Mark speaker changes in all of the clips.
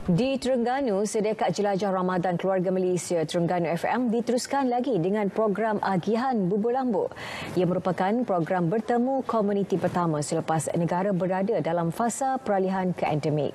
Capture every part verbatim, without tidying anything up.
Speaker 1: Di Terengganu, Sedekat Jelajah Ramadan Keluarga Malaysia Terengganu F M diteruskan lagi dengan program Agihan Bubur Lambuk. Ia merupakan program bertemu komuniti pertama selepas negara berada dalam fasa peralihan ke endemik.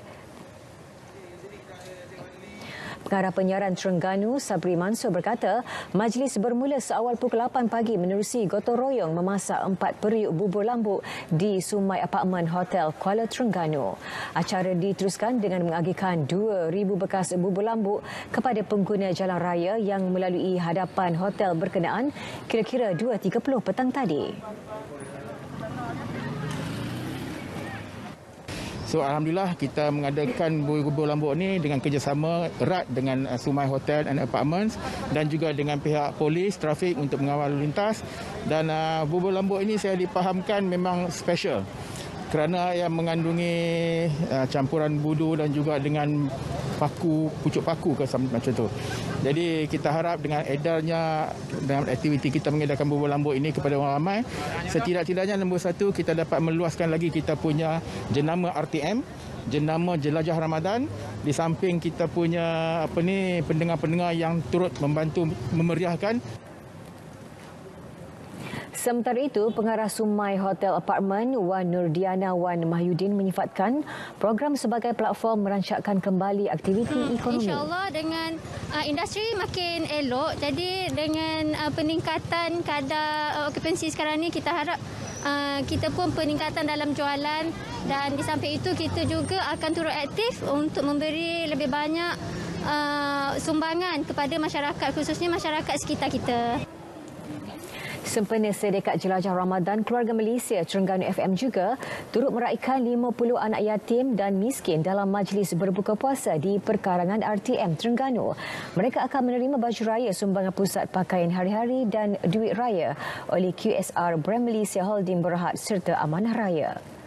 Speaker 1: Pengarah penyiaran Terengganu, Sabri Mansur berkata, majlis bermula seawal pukul lapan pagi menerusi gotong royong memasak empat periuk bubur lambuk di Sumai Apartmen Hotel Kuala Terengganu. Acara diteruskan dengan mengagikan dua ribu bekas bubur lambuk kepada pengguna jalan raya yang melalui hadapan hotel berkenaan kira-kira dua tiga puluh petang tadi.
Speaker 2: So alhamdulillah kita mengadakan bubur lambuk ni dengan kerjasama erat dengan Sumai Hotel and Apartments dan juga dengan pihak polis trafik untuk mengawal lalu lintas, dan uh, bubur lambuk ini saya dipahamkan memang special kerana yang mengandungi uh, campuran budu dan juga dengan paku, pucuk paku ke macam tu. Jadi kita harap dengan edarnya dalam aktiviti kita mengedarkan bubur lambuk ini kepada orang ramai, setidak-tidaknya nombor satu kita dapat meluaskan lagi kita punya jenama R T M, jenama Jelajah Ramadan, di samping kita punya apa ni pendengar-pendengar yang turut membantu memeriahkan.
Speaker 1: Sementara itu, pengarah Sumai Hotel Apartmen Wan Nurdiana Wan Mahyudin menyifatkan program sebagai platform merancakkan kembali aktiviti hmm, ekonomi.
Speaker 3: InsyaAllah dengan uh, industri makin elok, jadi dengan uh, peningkatan kadar uh, okupansi sekarang ni, kita harap uh, kita pun peningkatan dalam jualan, dan di samping itu kita juga akan turut aktif untuk memberi lebih banyak uh, sumbangan kepada masyarakat, khususnya masyarakat sekitar kita.
Speaker 1: Sempena Sedekat Jelajah Ramadan Keluarga Malaysia Terengganu F M juga turut meraihkan lima puluh anak yatim dan miskin dalam majlis berbuka puasa di perkarangan R T M Terengganu. Mereka akan menerima baju raya sumbangan pusat pakaian hari-hari dan duit raya oleh Q S R Brand Malaysia Holding Berhad serta Amanah Raya.